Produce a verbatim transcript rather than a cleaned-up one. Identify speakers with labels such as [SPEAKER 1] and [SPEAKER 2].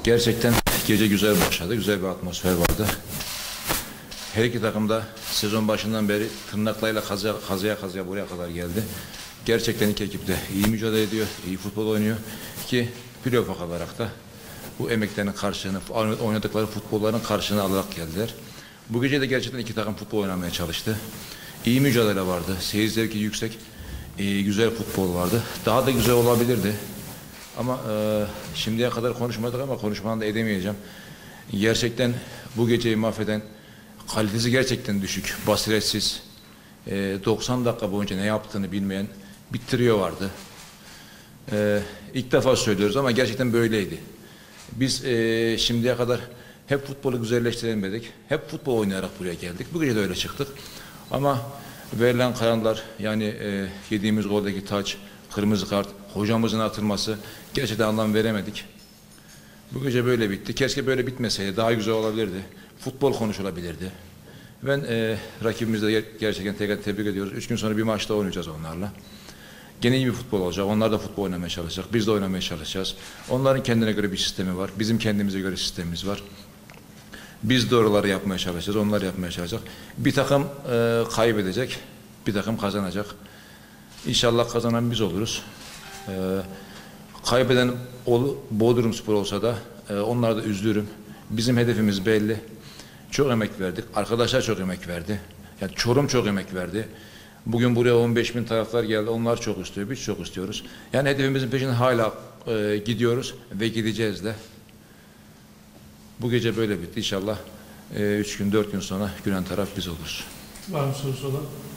[SPEAKER 1] Gerçekten gece güzel başladı. Güzel bir atmosfer vardı. Her iki takım da sezon başından beri tırnaklarıyla kazıya kazıya, kazıya buraya kadar geldi. Gerçekten iki ekip de iyi mücadele ediyor, iyi futbol oynuyor ki playoff'a kalarak da bu emeklerinin karşılığını, oynadıkları futbolların karşılığını alarak geldiler. Bu gece de gerçekten iki takım futbol oynamaya çalıştı. İyi mücadele vardı, seyir zevki yüksek, e, güzel futbol vardı. Daha da güzel olabilirdi. Ama e, şimdiye kadar konuşmadık ama konuşmadan da edemeyeceğim. Gerçekten bu geceyi mahveden, kalitesi gerçekten düşük, basiretsiz, e, doksan dakika boyunca ne yaptığını bilmeyen bir trio vardı. E, ilk defa söylüyoruz ama gerçekten böyleydi. Biz e, şimdiye kadar hep futbolu güzelleştirelim dedik. Hep futbol oynayarak buraya geldik. Bu gece de öyle çıktık. Ama verilen kararlar, yani e, yediğimiz goldeki taç, kırmızı kart, hocamızın atılması, gerçekten anlam veremedik. Bu gece böyle bitti. Keşke böyle bitmeseydi. Daha güzel olabilirdi. Futbol konuşulabilirdi. Ben e, rakibimizle gerçekten tekrar tebrik ediyoruz. Üç gün sonra bir maçta oynayacağız onlarla. Gene iyi bir futbol olacak. Onlar da futbol oynamaya çalışacak. Biz de oynamaya çalışacağız. Onların kendine göre bir sistemi var. Bizim kendimize göre sistemimiz var. Biz doğruları yapmaya çalışacağız. Onlar yapmaya çalışacak. Bir takım e, kaybedecek. Bir takım kazanacak. İnşallah kazanan biz oluruz. E, kaybeden Bodrumspor olsa da e, onlara da üzülürüm. Bizim hedefimiz belli. Çok emek verdik. Arkadaşlar çok emek verdi. Yani Çorum çok emek verdi. Bugün buraya on beş bin taraftar geldi. Onlar çok istiyor. Biz çok istiyoruz. Yani hedefimizin peşinde hala e, gidiyoruz ve gideceğiz de. Bu gece böyle bitti. İnşallah e, üç gün, dört gün sonra gülen taraf biz oluruz.
[SPEAKER 2] Var mı sorusu olan?